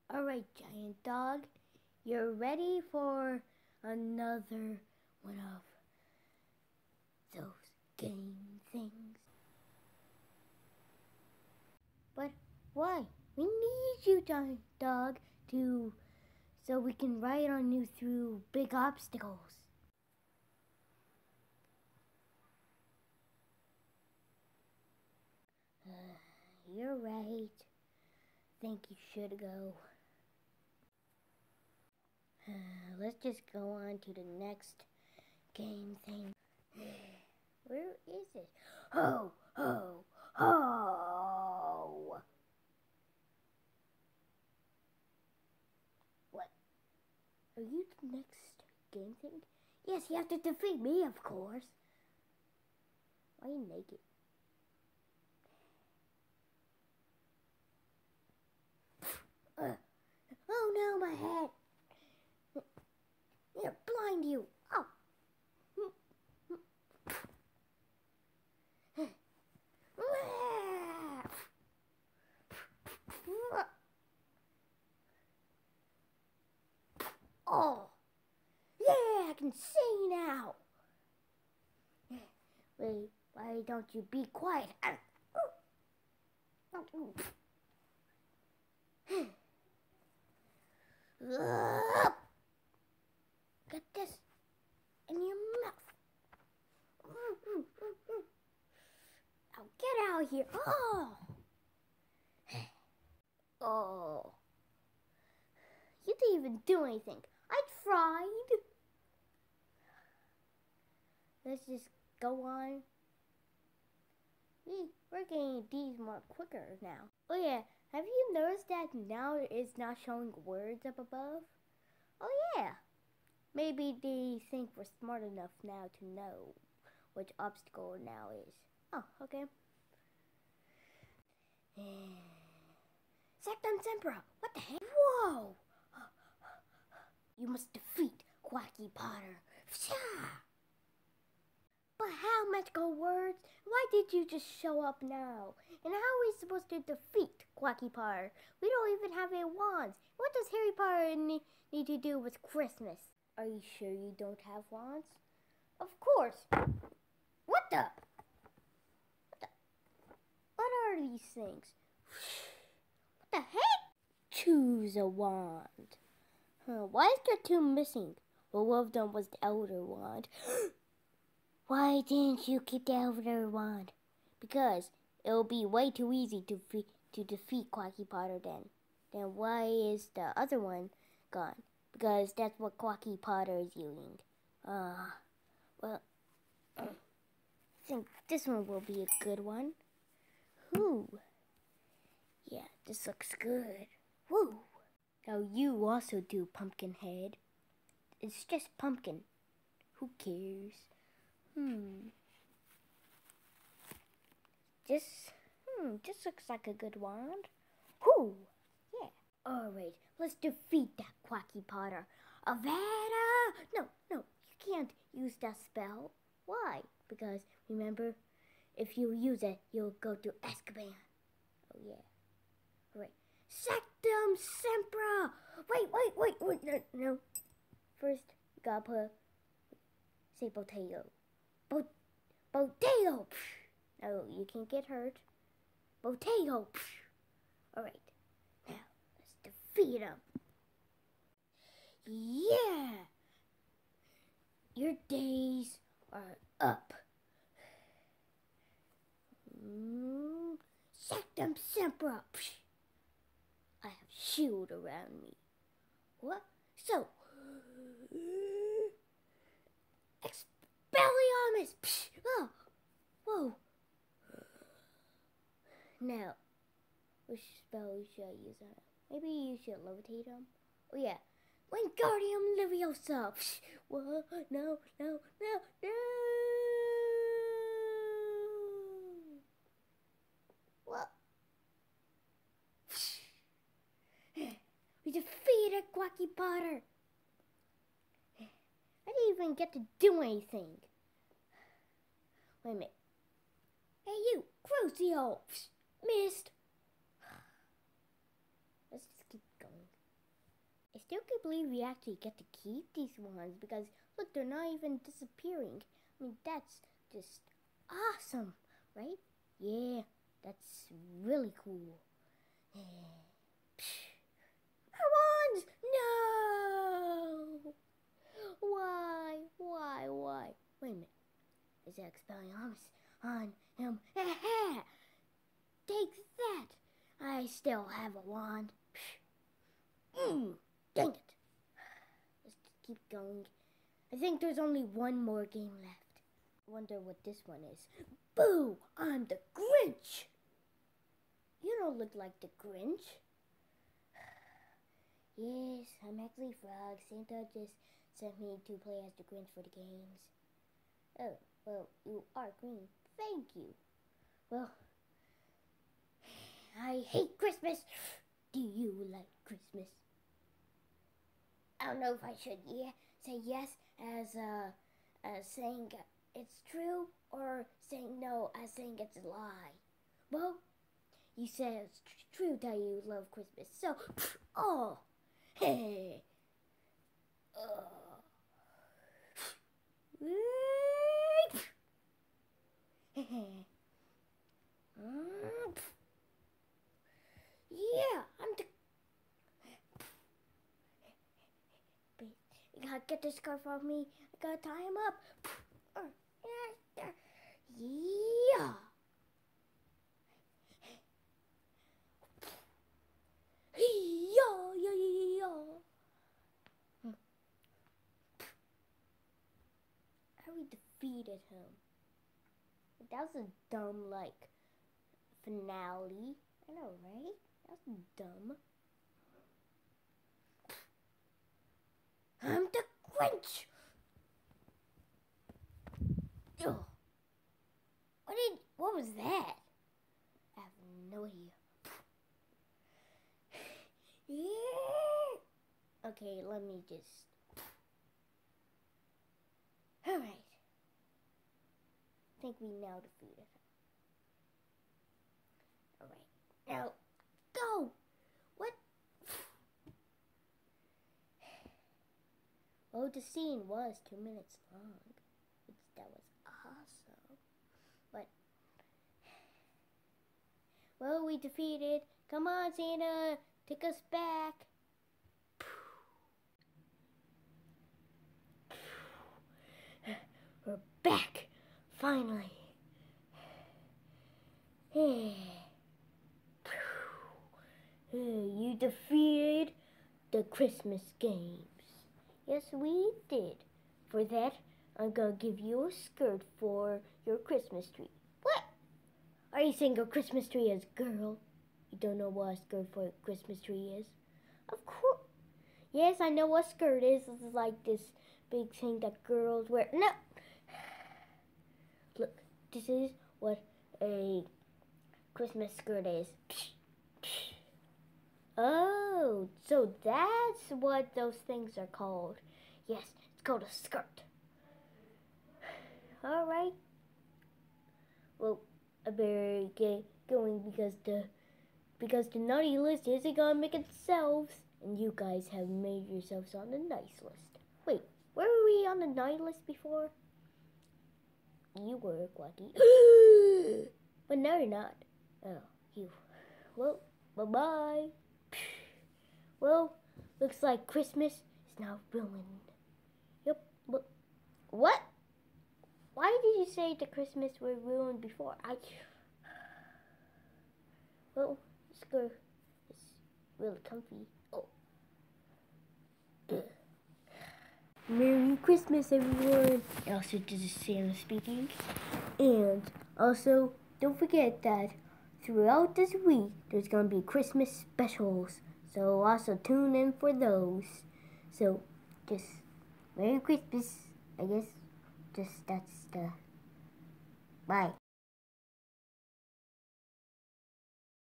Alright, giant dog, you're ready for another one of those game things. But why? We need you, giant dog, so we can ride on you through big obstacles. You're right. Think you should go. Let's just go on to the next game thing. Where is it? Ho, ho, ho! What? Are you the next game thing? Yes, you have to defeat me, of course. Why are you naked? Oh no, my head! Here, blind you! Oh! Oh! Yeah, I can see now! Wait, why don't you be quiet? Get this in your mouth. Now get out of here. Oh. Oh. You didn't even do anything. I tried. Let's just go on. We're getting these more quicker now. Oh yeah, have you noticed that now it's not showing words up above? Oh yeah. Maybe they think we're smart enough now to know which obstacle now is. Oh, okay. Sectum Sempra! What the heck? Whoa! You must defeat Quacky Potter. But how magical words? Why did you just show up now? And how are we supposed to defeat Quacky Potter? We don't even have any wands. What does Harry Potter need to do with Christmas? Are you sure you don't have wands? Of course. What the? What are these things? What the heck? Choose a wand. Why is there two missing? Well, one of them was the Elder Wand. Why didn't you keep the Elder Wand? Because it'll be way too easy to defeat Quacky Potter then. Then why is the other one gone? Because that's what Quacky Potter is using. Well, I think this one will be a good one. Ooh. Yeah, this looks good. Woo! Now you also do, Pumpkinhead. It's just pumpkin. Who cares? This looks like a good wand. Whoo! Yeah. Alright, let's defeat that Quacky Potter. Avada! No, you can't use that spell. Why? Because, remember, if you use it, you'll go to Azkaban. Oh, yeah. Alright. Sectum Sempra! Wait, no. First, you gotta say potato. Potato! No, you can't get hurt. Potato! Alright, now, let's defeat him. Yeah! Your days are up. Sectum Sempra! I have shield around me. What? So, Expelliarmus! Oh, whoa. Now, which spell should I use on him? Maybe you should levitate him? Oh yeah, Wingardium Leviosa! Whoa, no. What? We defeated Quacky Potter! I didn't even get to do anything. Wait a minute. Hey you, Crucio! Missed! Let's just keep going. still can't believe we actually get to keep these ones because look, they're not even disappearing. I mean, that's just awesome, right? Yeah, that's really cool. Our wands! No! Why? Wait a minute. Is that Expelliarmus on him? Aha! Take that! I still have a wand. Dang it. Let's just keep going. I think there's only one more game left. Wonder what this one is. Boo! I'm the Grinch! You don't look like the Grinch. Yes, I'm actually Frog. Santa just sent me to play as the Grinch for the games. Oh, well, you are green. Thank you. Well, I hate Christmas. Do you like Christmas? I don't know if I should say yes as saying it's true or saying no as saying it's a lie. Well, you said it's true that you love Christmas, so hey. Yeah, I'm the. You gotta get this scarf off me. I gotta tie him up. Yeah. We defeated him. That was a dumb, finale. I know, right? That was dumb. I'm the Grinch! Ugh. What was that? I have no idea. Yeah. Okay, let me just... Alright. I think we now defeated him. Alright, now go! What? Well, the scene was 2 minutes long. That was awesome. But, well, we defeated. Come on, Santa, take us back. We're back, finally. You defeated the Christmas games. Yes, we did. For that, I'm gonna give you a skirt for your Christmas tree. What? Are you saying a Christmas tree is girl? You don't know what a skirt for a Christmas tree is? Of course. Yes, I know what skirt is. It's like this big thing that girls wear. No. Look, this is what a Christmas skirt is. Oh, so that's what those things are called. Yes, it's called a skirt. All right. Well, I better get going because the naughty list isn't gonna make itself, and you guys have made yourselves on the nice list. Wait, where were we on the naughty list before? You were, Quacky. But now you're not. Oh, you. Well, bye-bye. Well, looks like Christmas is now ruined. Yep. What? Why did you say the Christmas were ruined before? Well, this skirt is really comfy. Oh. Merry Christmas, everyone. Also, this is Santa speaking. And also, don't forget that throughout this week, there's going to be Christmas specials. So also tune in for those. So, just Merry Christmas. I guess just that's the... Bye.